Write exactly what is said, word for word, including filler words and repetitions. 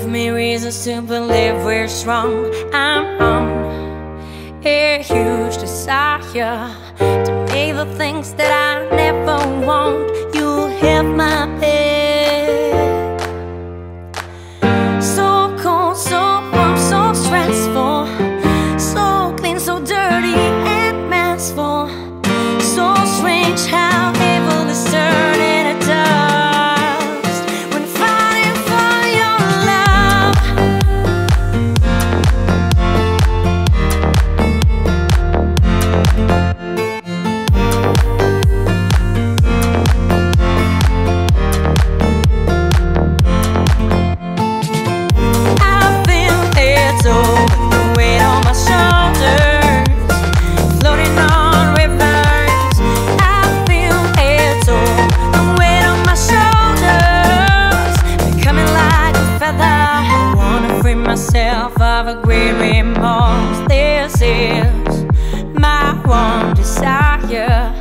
me reasons to believe we're strong. I'm on a huge desire to make the things that I never want. You have my bed, so cold, so warm, so stressful, so clean, so dirty and masterful. So strange how evil is turning to dust when fighting for your love. I feel it's over, the weight on my shoulders, floating on rivers. I feel it's over, the weight on my shoulders, becoming like a feather. I wanna free myself of a great remorse. This is my one desire.